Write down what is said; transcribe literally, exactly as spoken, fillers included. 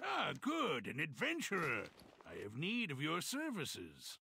Ah, good, an adventurer. I have need of your services.